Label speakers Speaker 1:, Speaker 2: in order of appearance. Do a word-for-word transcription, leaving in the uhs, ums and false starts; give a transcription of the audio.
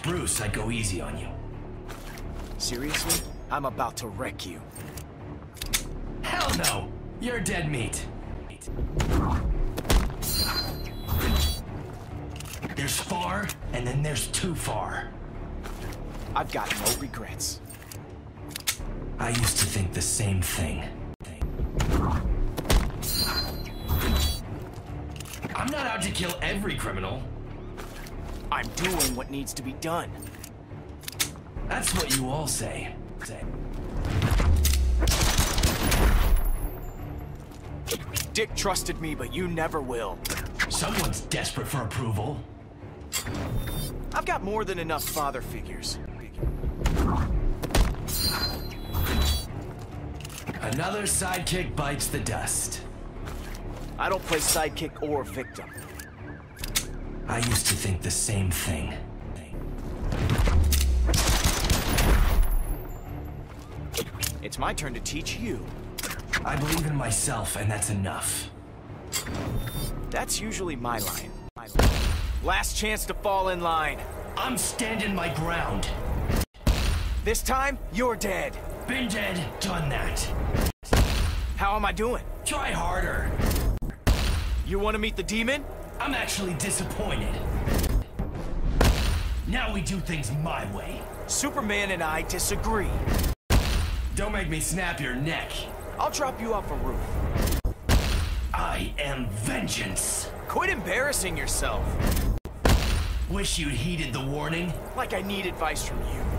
Speaker 1: Bruce, I'd go easy on you.
Speaker 2: Seriously? I'm about to wreck you.
Speaker 1: Hell no! You're dead meat. There's far, and then there's too far.
Speaker 2: I've got no regrets.
Speaker 1: I used to think the same thing. I'm not out to kill every criminal.
Speaker 2: I'm doing what needs to be done.
Speaker 1: That's what you all say. say.
Speaker 2: Dick trusted me, but you never will.
Speaker 1: Someone's desperate for approval.
Speaker 2: I've got more than enough father figures.
Speaker 1: Another sidekick bites the dust.
Speaker 2: I don't play sidekick or victim.
Speaker 1: I used to think the same thing.
Speaker 2: It's my turn to teach you.
Speaker 1: I believe in myself, and that's enough.
Speaker 2: That's usually my line. My line. Last chance to fall in line.
Speaker 1: I'm standing my ground.
Speaker 2: This time, you're dead.
Speaker 1: Been dead, done that.
Speaker 2: How am I doing?
Speaker 1: Try harder.
Speaker 2: You want to meet the demon?
Speaker 1: I'm actually disappointed. Now we do things my way.
Speaker 2: Superman and I disagree.
Speaker 1: Don't make me snap your neck.
Speaker 2: I'll drop you off a roof.
Speaker 1: I am vengeance.
Speaker 2: Quit embarrassing yourself.
Speaker 1: Wish you'd heeded the warning.
Speaker 2: Like I need advice from you.